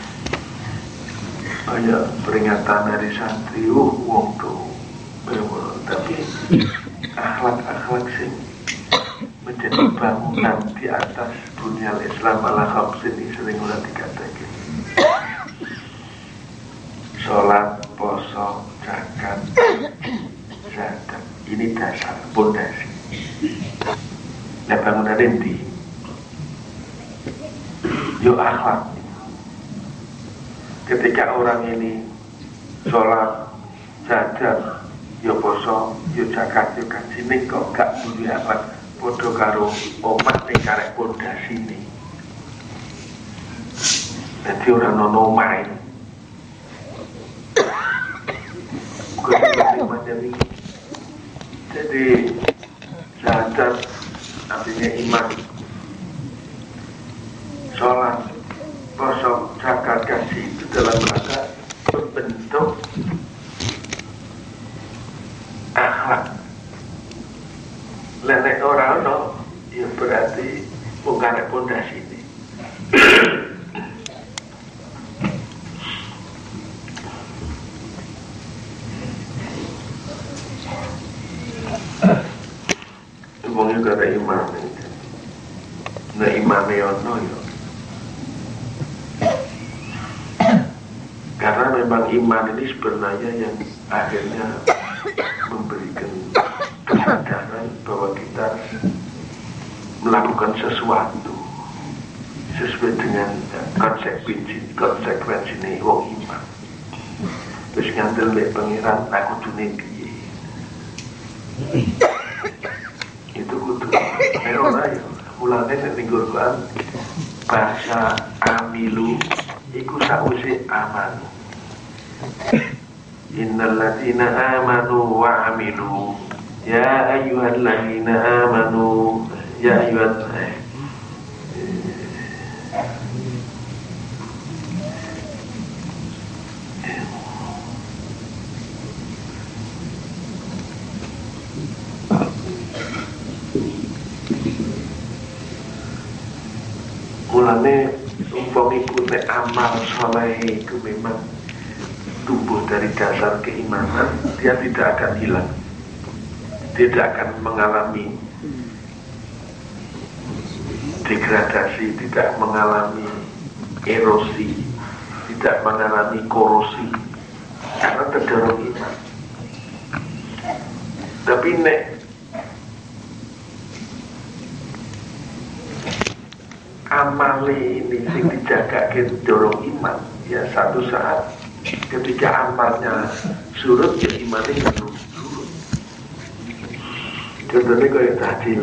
banyak peringatan dari santri wong tuh tapi akhlak-akhlak sing menjadi bangunan di atas dunia Islam ala khamsin ini sering udah dikatakan sholat, poso, zakat, zakat ini dasar, pondasi. Nah bangunan ini yuk akhlak. Ketika orang ini sholat, zakat, yuk poso, yuk zakat, yuk kaji ini kok gak punya akhlak podo karo omat ning karek pondasine. Dadi ora ono main. Kuwi macam ini. Jadi zakat artinya iman. Sholat, poso, zakat, kasih itu dalam rangka membentuk akhlak. Lenek orang no, ya berarti bukan pondasi ini. Wong juga ada iman itu. Nah iman ono yo. Karena memang iman ini sebenarnya yang akhirnya memberikan kesadaran bahwa kita melakukan sesuatu sesuai dengan konsekuensi ini wong iman. Terus ngandel mek pangeran aku dunia piye. Itu kudu ora ya. Mulane nek ning Quran bahasa amilu iku sakwise amanu. Innal ladzina amanu wa amilu ya ayyuhalladzina amanu ya ayyuhan mulane umpama iku nek amal saleh itu memang tumbuh dari dasar keimanan, dia tidak akan hilang, tidak akan mengalami degradasi, tidak mengalami erosi, tidak mengalami korosi karena terdorong iman. Tapi nek amale ini sing dijaga dorong iman, ya satu saat ketika amalnya surut ya imannya surut. Contohnya kayak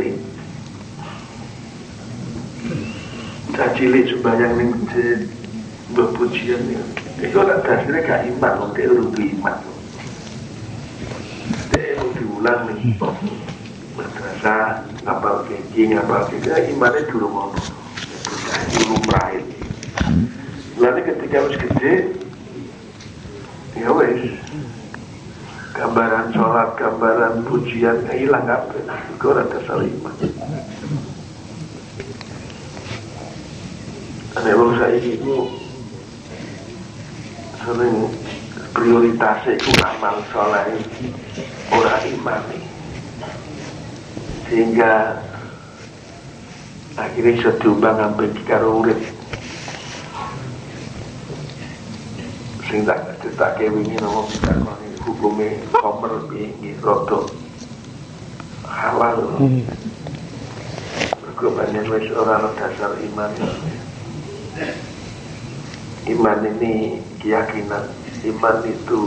cacili sembahyang ning masjid berpujian ya. Itu nak dasarnya gak iman, dia rugi iman. Dia mau diulang nih madrasah ngapal keji imannya dulu mau dulu meraih. Lalu ketika harus gede ya wes gambaran sholat, gambaran pujian hilang apa itu orang dasar iman. Ada bang saya itu sering prioritasnya itu amal sholat orang iman sehingga akhirnya bisa diubah ngambil karo urip sing tak kewingi ngomong takoni hukume komer piye rada halal. Mergo pancen wis ora ana dasar iman. Iman ini keyakinan, iman itu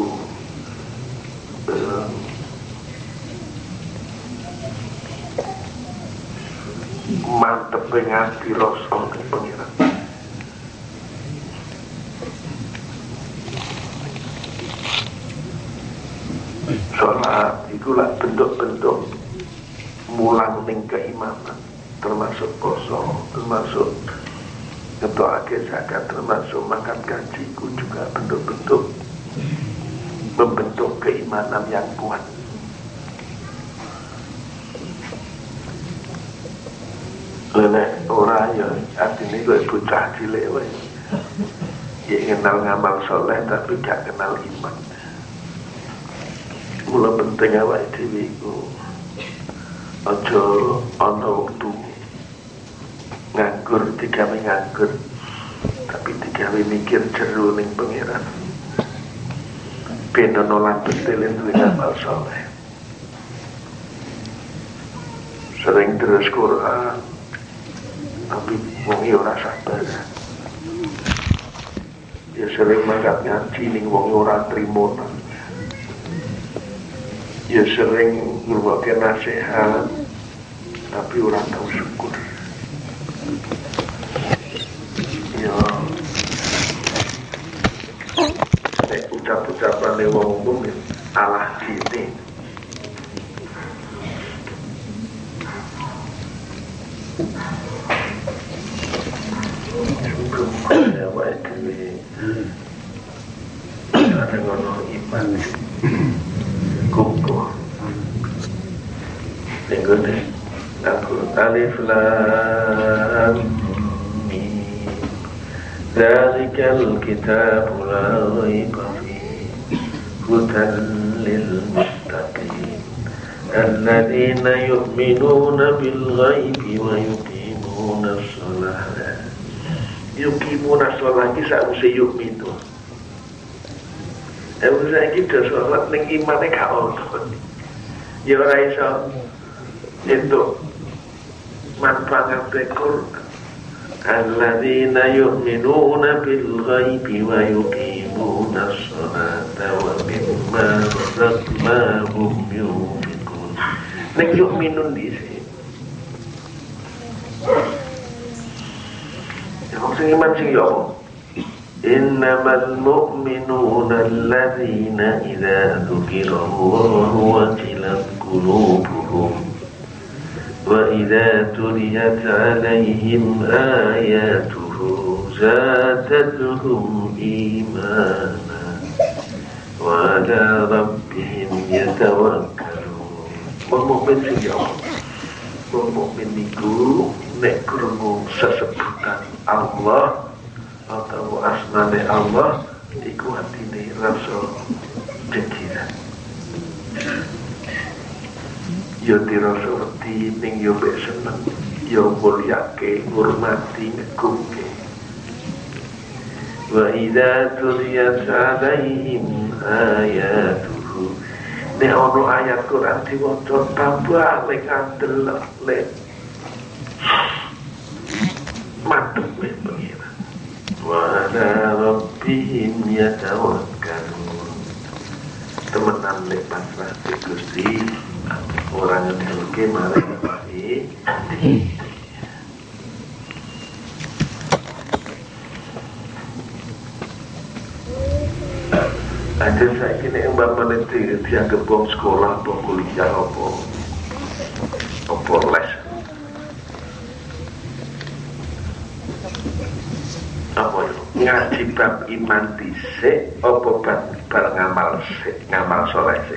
mantep ngati rasa pengiran. Sholat itulah bentuk-bentuk mulang ning keimanan, termasuk poso, termasuk ngetokake zakat, termasuk makan gajiku juga bentuk-bentuk membentuk keimanan yang kuat. Lene ora ya artinya gue bocah cilik wae. Ya kenal ngamal soleh tapi gak kenal iman. Mula penting awake dhewe iku aja ana wektu nganggur digawe nganggur tapi digawe mikir jero ning pangeran. Ben ana lan betelen duwe ngamal soleh. Sering terus Quran tapi wong ora sabar. Ya sering mangkat ngaji ning wong ora trimo. Ya sering ngrungokne nasihat tapi ora tau syukur. Ya nek ucap-ucapan wong umum alah dite. Ya baik ini ada ngono iman kumpul minggu ini aku alif lam mim dzalikal kitabu la raiba fihi hudan lil muttaqin alladzina yu'minuna bil ghaibi wa yuqimuna as-salata yukimuna sholat ini sausai yukminu saya kita sholat yang imannya gak ada ya orang iso itu manfaat Quran alladzina yu'minuna bil ghaibi wa yuqimuna as-salata wa mimma razaqnahum yunfiqun. Nek yu'minun dhisik. Ya sing iman sing yo apa? Innamal mu'minuna alladzina idza dzukirallahu wajilat qulubuhum wa idza tuliyat 'alaihim ayatuhu zadatuhum imana wa 'ala rabbihim yatawakkalun. Wong mukmin sing yo. Wong mukmin niku nek krungu sesebutan Allah atau asmane Allah iku atine rasa jejiran. Yo dirasa wedi ning yo mek seneng, yo mulyake, ngurmati, ngegungke. Wa idza tuliyat 'alaihim ayatuhu. Nek ono ayat Quran diwaca tambah nek andel lek mantep mek pengira. Wa 'ala rabbihim yatawakkalun. Temenan nek pasrah Gusti orang ngedelke marang bae. Aja saiki nek umpamane dianggep wong sekolah apa kuliah apa les. Apa itu? Ngaji bab iman dhisik apa bab ngamal sik, ngamal saleh sik.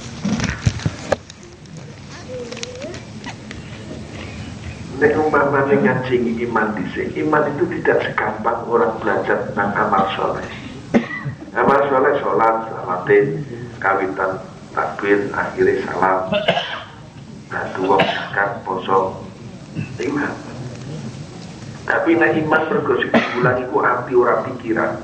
Nek umpamane ngaji iman dhisik, iman itu tidak segampang orang belajar tentang amal saleh. Amal soleh sholat, salamatin, kawitan, takbir, akhirnya salam, bantu wong zakat, poso, iman. Tapi nek iman bergosip bulan iku ati ora pikiran.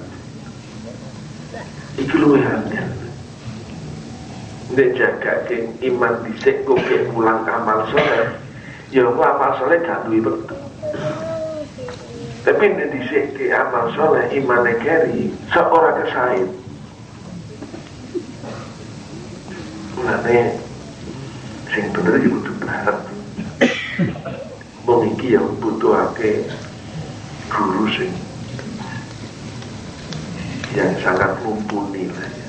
Iki luwih angel. Nek jaga ke iman dhisik kok mulang amal soleh, ya amal soleh gak duwe wektu. Tapi nek dhisik ke amal soleh imane keri seorang kesain. Mulane sing bener iki kudu berharap. Wong iki yang butuhake guru sing yang sangat mumpuni lah ya.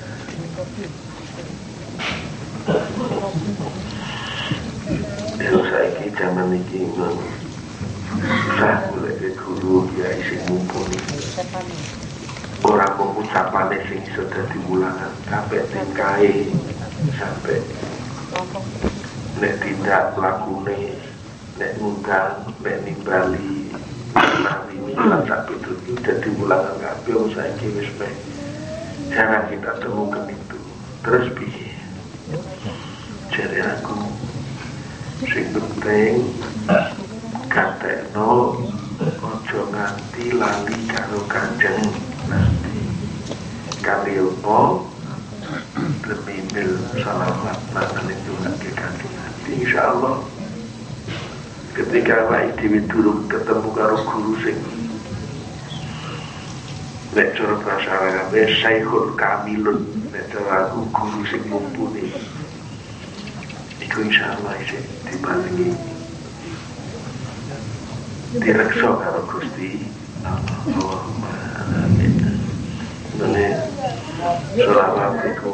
Yo saiki zaman iki sah boleh guru ya isi mumpuni. Orang pengucapan sing sudah diulangan sampai tingkai sampai nek tidak lakune nek ngundang nek nimbali nanti milan sampai itu sudah diulangan kabeh saiki wis bae. Jangan kita temukan itu. Terus piye? Jadi aku sing penting katekno ojo nganti lali karo Kanjeng Nabi. Kaliono bermimil salawat makan itu lagi Kanjeng Nabi. Insyaallah ketika awake dhewe durung ketemu karo guru sing nek cara bahasa Arab Syekhul Kamilun, nek cara aku guru sing mumpuni. Iku insyaallah isih diparingi direksa karo Gusti Allahumma amin. Dene selawat iku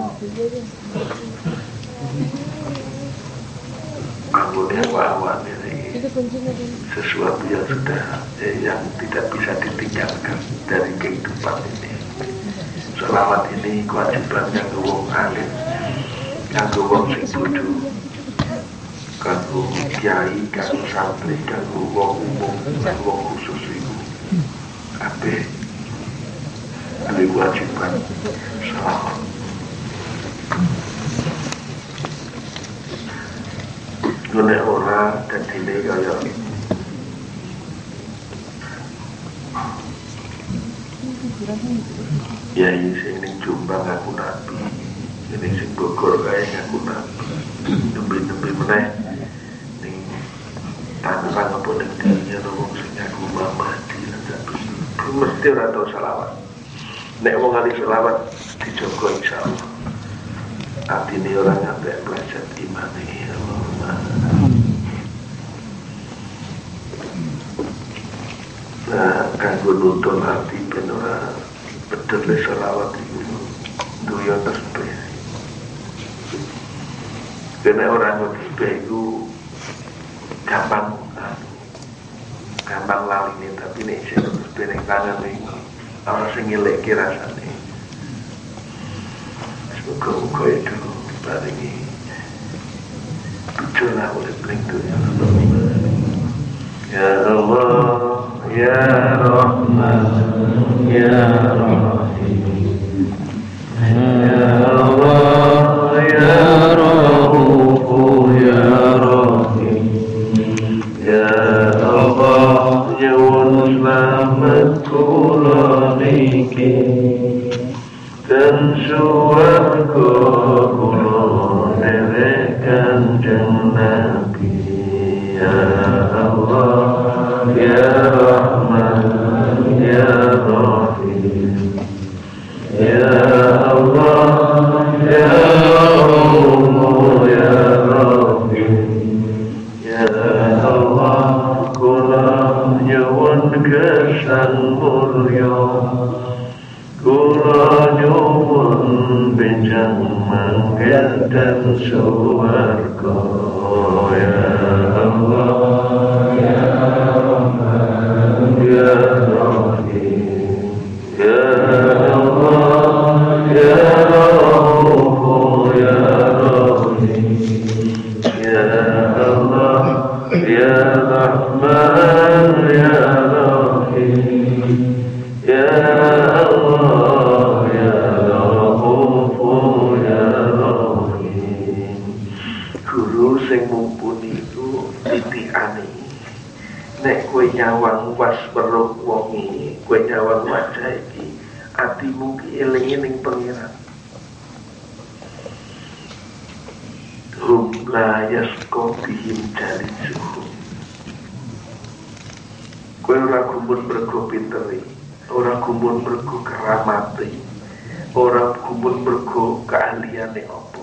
anggone awak ini sesuatu yang sudah yang tidak bisa ditinggalkan dari kehidupan ini. Selawat ini kewajiban kanggo wong alim, kanggo wong sing bodho, kanggo kiai, kanggo santri, kanggo wong umum, kanggo wong khusus iku kabeh duwe kewajiban selawat. Nek ora dadine kaya ya sing ning Jombang ngaku nabi, ini sing Bogor kae ngaku nabi, nembe-nembe meneh ning tanah terang apa dunia wong sing ngaku mati lan tapi mesti ora tau selawat. Nek wong kali selawat dijogo insyaallah. Atine ora ngantek belajar imane Allah. Nah, kanggo nuntun hati ben ora bener selawat iku duya tasbih. Karena orang tasbih itu gampang lali nih, tapi nih sing tasbih ning tangan nih ana sing ngeleki rasane. Semoga itu paringi tujuan oleh beliau ya Allah ya Rahman ya Rahim ya Allah ya Rauf ya Rahim ya Allah nyuwun slamet kula niki dan suwarga kula derekan Nabi ya Allah ya Rahman ya Rahim ya Allah ya Rauf ya Rahim ya Allah kula nyuwun kesan mulya kula nyuwun benjang mangkel dan suwarga ya Allah ya Rahman ya Rahim ya Allah ya Rauf ya Rahim ya Allah ya Rahman ya Rahim ya Allah ya Rauf ya Rahim. Guru sing mumpuni itu titiane nek kowe nyawang was weruh wong iki kowe nyawang wajah iki atimu ki elinge ning pangeran hum la yasqa bihim jalisuhum kowe ora kumpul mergo pinteri ora kumpul mergo keramati ora kumpul mergo keahliane apa